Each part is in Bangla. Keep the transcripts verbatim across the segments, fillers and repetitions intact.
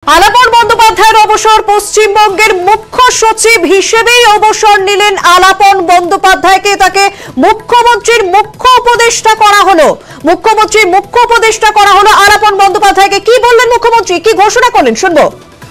আলাপন বন্দ্যোপাধ্যায়ের অবসর, পশ্চিমবঙ্গের মুখ্য সচিব হিসেবেই অবসর নিলেন আলাপন বন্দ্যোপাধ্যায়কে। তাকে মুখ্যমন্ত্রীর মুখ্য উপদেষ্টা করা হলো মুখ্যমন্ত্রীর মুখ্য উপদেষ্টা করা হলো আলাপন বন্দ্যোপাধ্যায়কে। কি বললেন মুখ্যমন্ত্রী, কি ঘোষণা করলেন শুনবো।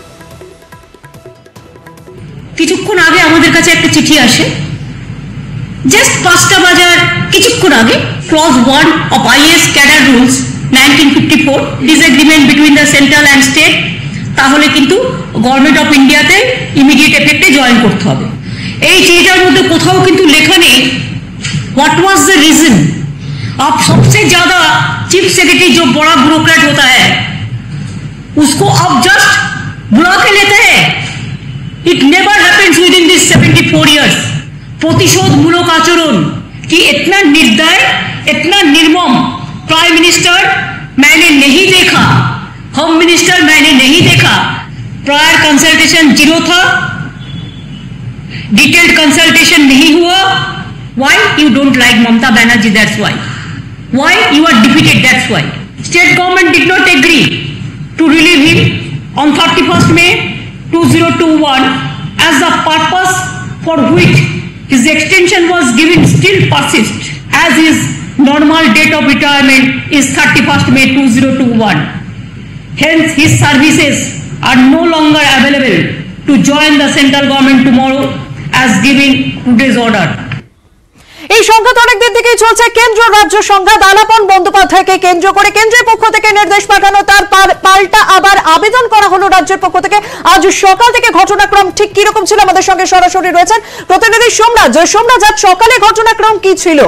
কিছুক্ষণ আগে আমাদের কাছে একটা চিঠি আসে, জাস্ট পাঁচটা বাজার কিছুক্ষণ আগে, clause one of IAS cadre rules nineteen fifty four, disagreement between the central and state, তাহলে কিন্তু গভর্নমেন্ট অফ ইন্ডিয়াতে ইমিডিয়েট এফেক্টে জয়েন করতে হবে। এই চিঠিটার মধ্যে কোথাও কিন্তু লেখা নেই व्हाट वाज द रीजन। अब सबसे ज्यादा चीफ सेक्रेटरी जो बड़ा ब्यूरोक्रेट होता है उसको अब जस्ट बुला के लेते हैं। It never happens with in this seventy four years. प्रतिशोधमूलक आचरण कि इतना निर्दय, इतना निर्मम प्राइम मिनिस्टर मैंने नहीं देखा, होम मिनिस्टर मैंने नहीं देखा। प्रायर कंसल्टेशन जीरो था, डिटेल्ड कंसल्टेशन नहीं हुआ। Why you don't like Mamata Banerjee? That's why. Why you are defeated? That's why. State government did not agree to relieve him on thirty-first May two thousand twenty-one as the purpose for which his extension was given still persists, as his normal date of retirement is thirty-first May two thousand twenty-one. Hence, his services are no longer available to join the central government tomorrow as given today's order. এই সংঘাত অনেকদিন থেকেই চলছে। কেন্দ্র রাজ্য সংঘাত, আলাপন বন্দ্যোপাধ্যায়কে কেন্দ্র করে কেন্দ্রের পক্ষ থেকে নির্দেশ পাঠানো, তার পাল্টা আবার আবেদন করা হলো রাজ্যের পক্ষ থেকে। আজ সকাল থেকে ঘটনাক্রম ঠিক কি রকম ছিল আমাদের সঙ্গে সরাসরি রয়েছেন প্রতিনিধি সোমরাজ। সোমরাজ, আজ সকালে ঘটনাক্রম কি ছিল?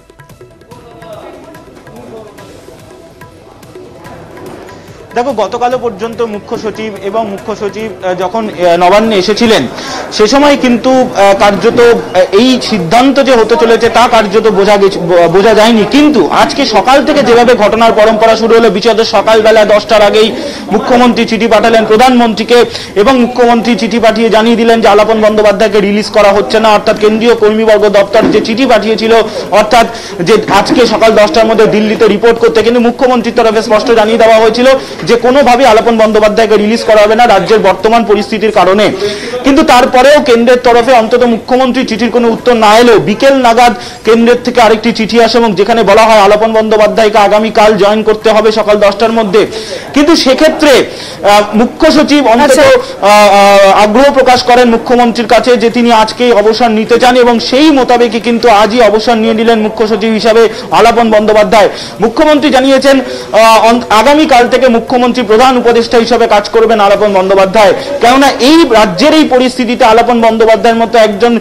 দেখো, গতকাল পর্যন্ত মুখ্য সচিব এবং মুখ্য সচিব যখন নবান্নে এসেছিলেন সে সময় কিন্তু কার্যত এই সিদ্ধান্ত যে হতে চলেছে তা কার্যত বোঝা বোঝা যায়নি। কিন্তু আজকে সকাল থেকে যেভাবে ঘটনার পরম্পরা শুরু হলো, বিশেষত সকালবেলা দশটার আগেই মুখ্যমন্ত্রী চিঠি পাঠালেন প্রধানমন্ত্রীকে এবং মুখ্যমন্ত্রী চিঠি পাঠিয়ে জানিয়ে দিলেন যে আলাপন বন্দ্যোপাধ্যায়কে রিলিজ করা হচ্ছে না। অর্থাৎ কেন্দ্রীয় কর্মীবর্গ দপ্তর যে চিঠি পাঠিয়েছিল, অর্থাৎ যে আজকে সকাল দশটার মধ্যে দিল্লিতে রিপোর্ট করতে, কিন্তু মুখ্যমন্ত্রীর তরফে স্পষ্ট জানিয়ে দেওয়া হয়েছিল যে কোনোভাবে আলাপন বন্দ্যোপাধ্যায়কে রিলিজ করা হবে না রাজ্যের বর্তমান পরিস্থিতির কারণে। কিন্তু তারপরেও কেন্দ্রের তরফে অন্তত মুখ্যমন্ত্রী চিঠির কোনো উত্তর না এলেও বিকেল নাগাদ কেন্দ্রের থেকে আরেকটি চিঠি আসে এবং যেখানে বলা হয় আলাপন বন্দ্যোপাধ্যায়কে আগামীকাল জয়েন করতে হবে সকাল দশটার মধ্যে। কিন্তু সেক্ষেত্রে মুখ্য সচিব অন্তত আগ্রহ প্রকাশ করেন মুখ্যমন্ত্রীর কাছে যে তিনি আজকেই অবসর নিতে চান এবং সেই মোতাবেকই কিন্তু আজই অবসর নিয়ে নিলেন মুখ্য সচিব হিসাবে আলাপন বন্দ্যোপাধ্যায়। মুখ্যমন্ত্রী জানিয়েছেন আগামীকাল থেকে মুখ্যমন্ত্রী প্রধান উপদেষ্টা হিসেবে কাজ করবেন আলাপন বন্দ্যোপাধ্যায়। কেননা এই রাজ্যের এই পরিস্থিতিতে আলাপন বন্দ্যোপাধ্যায়ের মতো একজন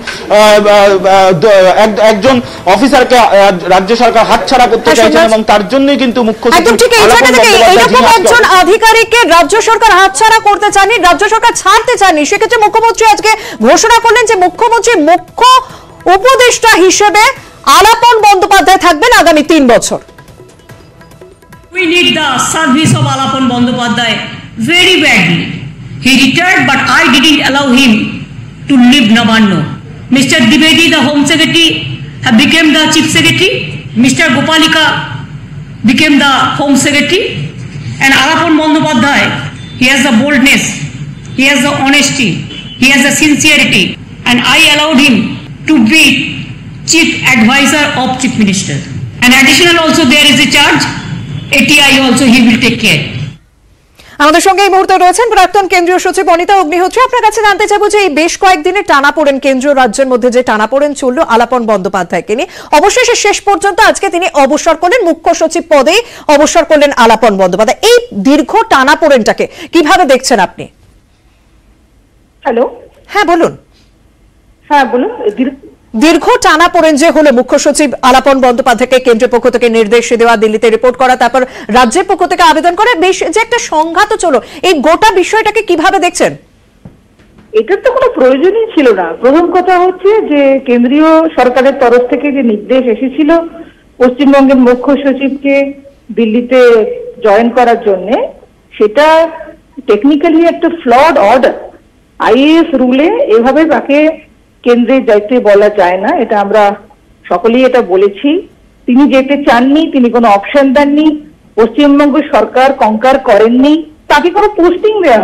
একজন অফিসারকে রাজ্য সরকার হাতছাড়া করতে চাইছেন এবং তার জন্যই কিন্তু মুখ্য সচিব একজন আধিকারিককে রাজ্য সরকার হাতছাড়া করতে চাননি, রাজ্য সরকার ছাড়তে চাননি। সেক্ষেত্রে মুখ্যমন্ত্রী আজকে ঘোষণা করলেন যে মুখ্যমন্ত্রী মুখ্য উপদেষ্টা হিসেবে আলাপন বন্দ্যোপাধ্যায় থাকবেন আগামী তিন বছর। We need the service of Alapan Bandyopadhyay very badly. He retired, but I didn't allow him to leave Nabanno. Mister Dwivedi, the Home Secretary, have become the Chief Secretary. Mister Gopalika became the Home Secretary. And Alapan Bandyopadhyay, he has the boldness, he has the honesty, he has the sincerity, and I allowed him to be Chief Advisor of Chief Minister. And additional also there is a charge. A T I also he will take care. আমাদের সঙ্গে এই মুহূর্তে রয়েছেন প্রাক্তন কেন্দ্রীয় সচিব অনিতা অগ্নিহোত্রী। আপনার কাছে জানতে চাইবো যে এই বেশ কয়েকদিনের টানাপোড়েন, কেন্দ্রীয় রাজ্যের মধ্যে যে টানাপোড়েন চলল আলাপন বন্দ্যোপাধ্যায়কে নিয়ে, অবশেষে শেষ পর্যন্ত আজকে তিনি অবসর করলেন, মুখ্য সচিব পদেই অবসর করলেন আলাপন বন্দ্যোপাধ্যায়। এই দীর্ঘ টানাপোড়েনটাকে কিভাবে দেখছেন আপনি? হ্যালো, হ্যাঁ বলুন। হ্যাঁ বলুন। দীর্ঘ টানাপোড়েন যে হলো, মুখ্য সচিব আলাপন বন্দ্যোপাধ্যায়কে কেন্দ্রের পক্ষ থেকে নির্দেশ দেওয়া, দিল্লিতে রিপোর্ট করা, তারপর রাজ্যের পক্ষ থেকে আবেদন করে, বেশ যে একটা সংঘাত চলো, এই গোটা বিষয়টাকে কিভাবে দেখছেন? এটার তো কোনো প্রয়োজনই ছিল না। প্রথম কথা হচ্ছে যে কেন্দ্রীয় সরকারের তরফ থেকে যে নির্দেশ এসেছিল পশ্চিমবঙ্গের মুখ্য সচিবকে দিল্লিতে জয়েন করার জন্য, সেটা টেকনিক্যালি একটা ফ্লড অর্ডার। আইএএস রুলে এভাবে তাকে কেন্দ্রে যাইতে বলা যায় না, এটা আমরা সকলেই এটা বলেছি। তিনি যেতে চাননি, তিনি কোনো অপশন দেননি, পশ্চিমবঙ্গ সরকার কঙ্কার করেননি, তাকে কোনো পোস্টিং দেওয়া হয়নি।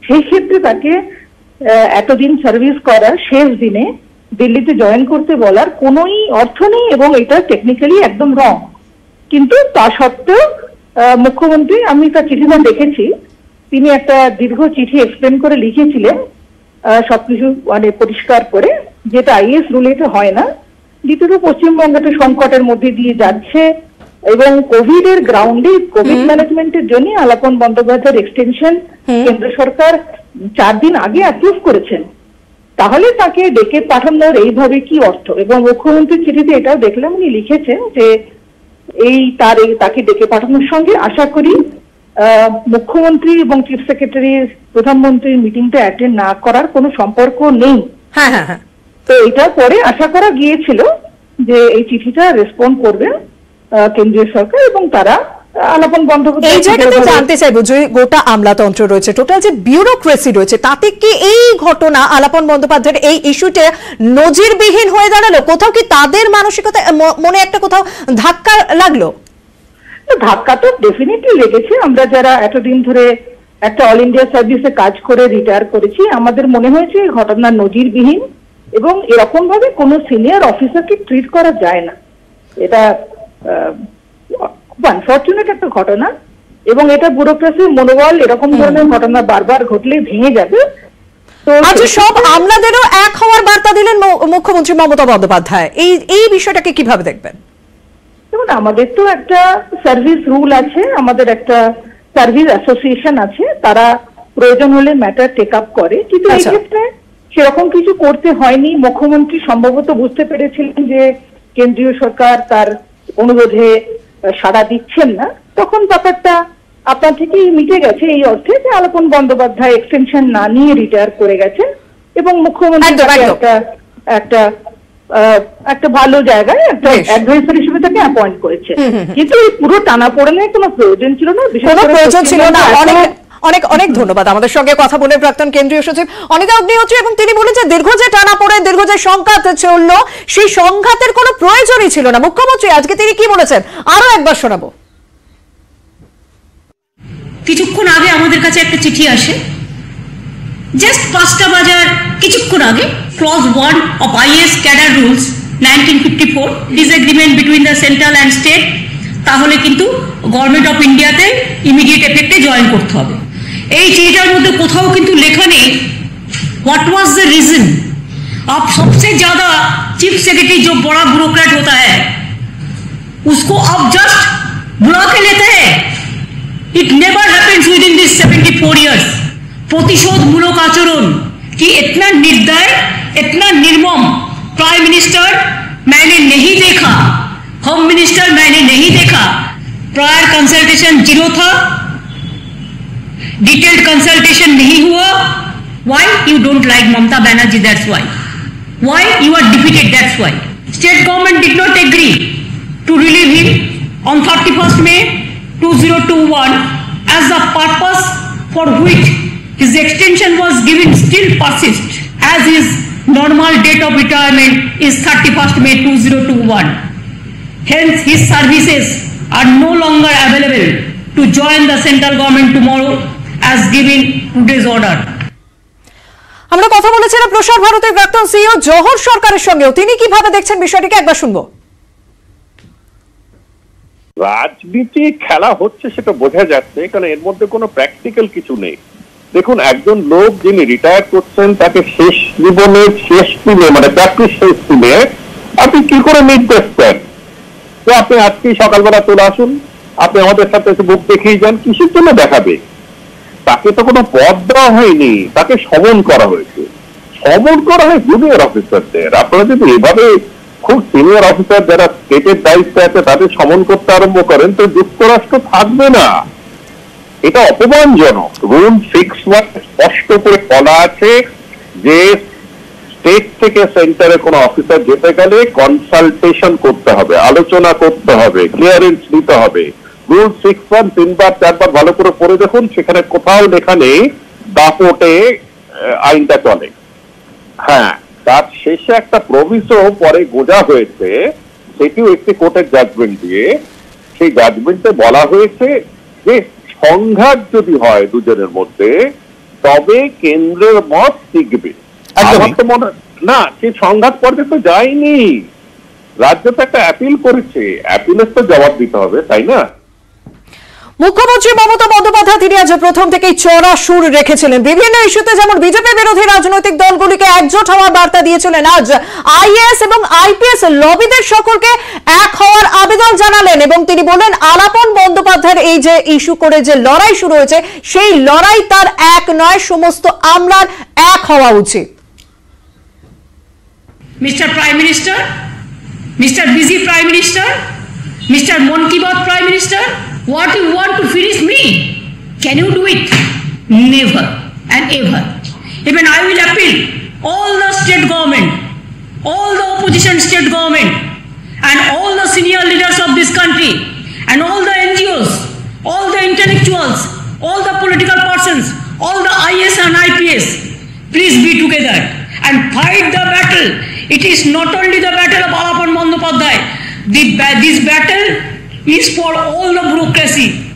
সেই ক্ষেত্রে তাকে এতদিন সার্ভিস করার শেষ দিনে দিল্লিতে জয়েন করতে বলার কোনোই অর্থ নেই এবং এটা টেকনিক্যালি একদম রং। কিন্তু তা সত্ত্বেও মুখ্যমন্ত্রী, আমি তার চিঠিটা দেখেছি, তিনি একটা দীর্ঘ চিঠি এক্সপ্লেন করে লিখেছিলেন সবকিছু মানে পরিষ্কার করে, যেটা আইএস রুলে এটা হয় না। দ্বিতীয়ত পশ্চিমবঙ্গ একটা সংকটের মধ্যে দিয়ে যাচ্ছে এবং কোভিড এর গ্রাউন্ডে কোভিড ম্যানেজমেন্টের জন্য আলাপন বন্দ্যোপাধ্যায়ের এক্সটেনশন কেন্দ্র সরকার চার দিন আগে অ্যাপ্রুভ করেছেন। তাহলে তাকে ডেকে পাঠানোর এইভাবে কি অর্থ? এবং মুখ্যমন্ত্রীর চিঠিতে এটাও দেখলাম উনি লিখেছেন যে এই তার এই তাকে ডেকে পাঠানোর সঙ্গে আশা করি মুখ্যমন্ত্রী এবং চিফ সেক্রেটারির প্রধানমন্ত্রীর মিটিংটা অ্যাটেন্ড না করার কোনো সম্পর্ক নেই। হ্যাঁ হ্যাঁ হ্যাঁ তো এটার পরে আশা করা গিয়েছিল যে এই চিঠিটা রেসপন্ড করবে কেন্দ্রীয় সরকার এবং তারা আলাপন বন্দ্যোপাধ্যায়। এই জায়গাতে জানতে চাইবো যে গোটা আমলাতন্ত্র রয়েছে, টোটাল যে বিউরোক্রেসি রয়েছে, তাতে কি এই ঘটনা আলাপন বন্দ্যোপাধ্যায়ের এই ইস্যুতে নজিরবিহীন হয়ে দাঁড়ালো? কোথাও কি তাদের মানসিকতা মনে একটা কোথাও ধাক্কা লাগলো? ধাক্কা তো ডেফিনেটলি লেগেছে। আমরা যারা এতদিন ধরে একটা অল ইন্ডিয়া সার্ভিসে কাজ করে রিটায়ার করেছি, আমাদের মনে হয়েছে এই ঘটনা নজিরবিহীন এবং এরকম ভাবে কোনো সিনিয়র অফিসারকে ট্রিট করা যায় না। এটা খুব আনফর্চুনেট একটা ঘটনা এবং এটা ব্যুরোক্রেসির মনোবল এরকম ধরনের ঘটনা বারবার ঘটলে ভেঙে যাবে। তো আচ্ছা, সব আমলাদেরও এক হওয়ার বার্তা দিলেন মুখ্যমন্ত্রী মমতা বন্দ্যোপাধ্যায়, এই এই বিষয়টাকে কিভাবে দেখবেন? দেখুন, আমাদের তো একটা সার্ভিস রুল আছে, আমাদের একটা সার্ভিস অ্যাসোসিয়েশন আছে, তারা প্রয়োজন হলে ম্যাটার টেক আপ করে, কিন্তু এই ক্ষেত্রে সেরকম কিছু করতে হয়নি। মুখ্যমন্ত্রী সম্ভবত বুঝতে পেরেছিলেন যে কেন্দ্রীয় সরকার তার অনুরোধে সাড়া দিচ্ছেন না, তখন ব্যাপারটা আপনার থেকেই মিটে গেছে এই অর্থে যে আলাপন বন্দ্যোপাধ্যায় এক্সটেনশন না নিয়ে রিটায়ার করে গেছেন এবং মুখ্যমন্ত্রী একটা একটা একটা ভালো জায়গায় একটা অ্যাডভাইসার হিসেবে তাকে অ্যাপয়েন্ট করেছে। কিন্তু এই পুরো টানাপোড়েনের কোনো প্রয়োজন ছিল না, কোনো প্রয়োজন ছিল না। অনেক অনেক অনেক ধন্যবাদ আমাদের সঙ্গে কথা বলে প্রাক্তন কেন্দ্রীয় সচিব অনিতা অগ্নিহোত্রী, এবং তিনি বলেন যে দীর্ঘ যে টানাপোড়েন, দীর্ঘ যে সংঘাত চললো, সেই সংঘাতের কোনো প্রয়োজনই ছিল না। মুখ্যমন্ত্রী আজকে তিনি কি বলেছেন আরো একবার শোনাবো। কিছুক্ষণ আগে আমাদের কাছে একটা চিঠি আসে, জাস্ট পাঁচটা বাজার কিছুক্ষণ আগে, clause one of IAS cadre rules nineteen fifty four, disagreement between the central and state, তাহলে কিন্তু গভর্নমেন্ট অফ ইন্ডিয়াতে ইমিডিয়েট এফেক্টে জয়েন করতে হবে। এই চিঠিটার মধ্যে কোথাও কিন্তু লেখা নেই व्हाट वाज द रीजन। आप सबसे ज्यादा चीफ सेक्रेटरी जो बड़ा ब्यूरोक्रेट होता है उसको आप जस्ट बुला के लेते हैं। It never happens with in this seventy four years. प्रतिशोध मूलक आचरण कि इतना निर्दय, इतना निर्मम प्राइम मिनिस्टर मैंने नहीं देखा, होम मिनिस्टर मैंने नहीं देखा। प्रायर कंसल्टेशन जीरो था, डिटेल्ड कंसल्टेशन नहीं हुआ। Why you don't like Mamata Banerjee? That's why. Why you are defeated? That's why. State government did not agree to relieve him on thirty-first May two thousand twenty-one as the purpose for which his extension was given still persists, as his normal date of retirement is thirty-first May two thousand twenty-one. Hence, his services are no longer available to join the central government tomorrow as given today's order. আমরা কথা বলেছিলাম প্রসার ভারতের প্রাক্তন সিইও জোহর সরকারের সঙ্গেও, তিনি কিভাবে দেখছেন বিষয়টিকে একবার শুনবো। রাজনীতি খেলা হচ্ছে সেটা বোঝা যাচ্ছে, কারণ এর মধ্যে কোনো প্র্যাকটিক্যাল কিছু নেই। দেখুন, একজন লোক যিনি রিটায়ার করছেন তাকে শেষ জীবনের শেষ দিনে, মানে প্র্যাকটিস শেষ দিনে আপনি কি করে নির্দেশ দেন যে আপনি আজকেই সকালবেলা চলে আসুন, আপনি আমাদের সাথে বুক দেখিয়ে যান? কিসের জন্য দেখাবে? তাকে তো কোনো পদ দেওয়া হয়নি, তাকে সমন করা হয়েছে। সমন করা হয় জুনিয়র অফিসারদের। আপনারা যদি এভাবে খুব সিনিয়র অফিসার যারা স্টেটের দায়িত্বে আছে তাদের সমন করতে আরম্ভ করেন তো যুক্তরাষ্ট্র থাকবে না। এটা অপমানজনক। রুল সিক্স ওয়ান স্পষ্ট করে বলা আছে যে স্টেট থেকে সেন্টারে কোনো অফিসার যেতে গেলে কনসালটেশন করতে হবে, আলোচনা করতে হবে, ক্লিয়ারেন্স নিতে হবে। রুল সিক্স ওয়ান তিনবার চারবার ভালো করে পড়ে দেখুন, সেখানে কোথাও লেখা নেই দাপটে আইনটা চলে। হ্যাঁ, তার শেষে একটা প্রভিসো পরে গোজা হয়েছে, সেটিও একটি কোর্টের জাজমেন্ট দিয়ে। সেই জাজমেন্টে বলা হয়েছে যে সংঘাত যদি হয় দুজনের মধ্যে, তবে কেন্দ্রের মত টিকবে। আমার তো মনে না সে সংঘাত পর্যায়ে তো যায়নি, রাজ্য তো একটা অ্যাপিল করেছে, অ্যাপিলের তো জবাব দিতে হবে, তাই না? মুখ্যমন্ত্রী মমতা বন্দ্যোপাধ্যায় তিনি আজ প্রথম থেকেই চড়া সুর রেখেছিলেন বিভিন্ন ইস্যুতে, যেমন বিজেপি বিরোধী রাজনৈতিক দলগুলিকে একজোট হওয়ার বার্তা দিয়েছিলেন। আজ আইএএস এবং আইপিএস লবিদের সকলকে এক হওয়ার আবেদন জানালেন এবং তিনি বললেন আলাপন বন্দ্যোপাধ্যায়ের এই যে ইস্যু করে যে লড়াই শুরু হয়েছে সেই লড়াই তার এক নয়, সমস্ত আমলার এক হওয়া উচিত। Mister prime minister, Mister busy prime minister, Mister Mann Ki Baat prime minister, what you want to finish me? Can you do it? Never and ever. Even I will appeal all the state government, all the opposition state government, and all the senior leaders of this country, and all the N G Os, all the intellectuals, all the political persons, all the I A S and I P S, please be together and fight the battle. It is not only the battle of Alapan Bandyopadhyay. This battle is for all the bureaucracy,